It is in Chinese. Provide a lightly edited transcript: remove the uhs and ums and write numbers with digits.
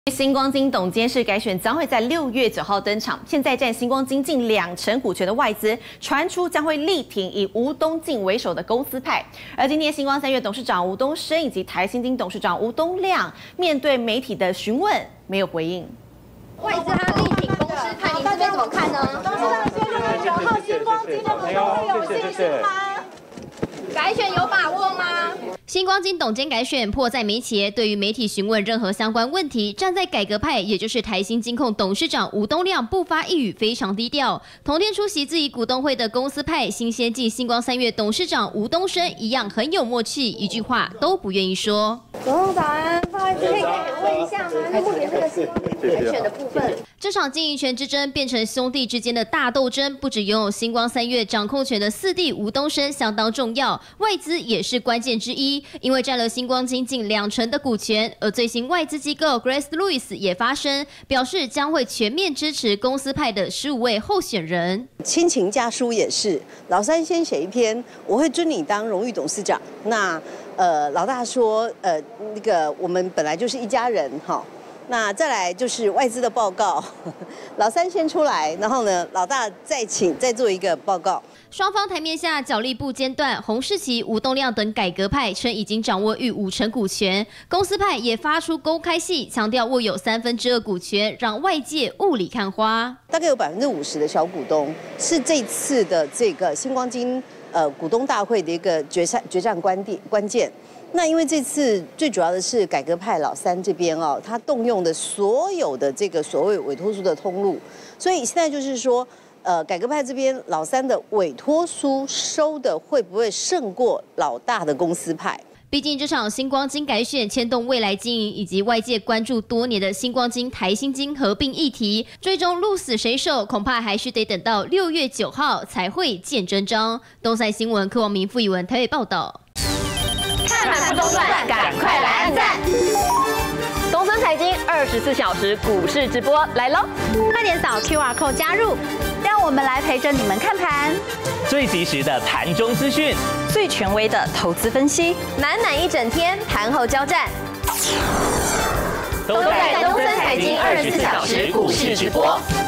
星光金董监事改选将会在6月9号登场。现在占星光金近2成股权的外资，传出将会力挺以吴东进为首的公司派。而今天星光3月董事长吴东升以及台新金董事长吴东亮面对媒体的询问，没有回应。 外资他力挺公司派，你这边怎么看呢？ 董事长说6月9号星光金的股东会有信心吗？ 改选有把握吗？星光金董监改选迫在眉睫，对于媒体询问任何相关问题，站在改革派，也就是台新金控董事长吴东亮不发一语，非常低调。同天出席自己股东会的公司派新先进星光3月董事长吴东升一样很有默契，一句话都不愿意说。 董事长早安，不好意思，可以问一下吗？目前这个星光金改选的部分， 这场经营权之争变成兄弟之间的大斗争，不只拥有星光3月掌控权的4弟吴东升相当重要，外资也是关键之一，因为占了星光金近2成的股权。而最新外资机构 Grace Lewis 也发声，表示将会全面支持公司派的15位候选人。 亲情家书也是，老三先写一篇，我会尊你当荣誉董事长。那老大说，那个我们本来就是一家人哈。那再来就是外资的报告，老三先出来，然后呢，老大再做一个报告。 双方台面下角力不间断，洪世奇、吴东亮等改革派称已经掌握逾5成股权，公司派也发出公开信，强调握有2/3股权，让外界雾里看花。 大概有50%的小股东是这次的这个星光金股东大会的一个决战关键。那因为这次最主要的是改革派老三这边哦，他动用的所有的这个所谓委托书的通路，所以现在就是说，改革派这边老三的委托书收的会不会胜过老大的公司派？ 毕竟这场星光金改选牵动未来经营以及外界关注多年的星光金、台新金合并议题，最终鹿死谁手，恐怕还是得等到6月9号才会见真章。东赛新闻柯王明、傅以文台北报道。 看盘不中断，赶快来按赞！东森财经24小时股市直播来喽！ 快点扫 QR code 加入，让我们来陪着你们看盘， 最及时的盘中资讯， 最权威的投资分析，满一整天盘后交战， 都在东森财经24小时股市直播。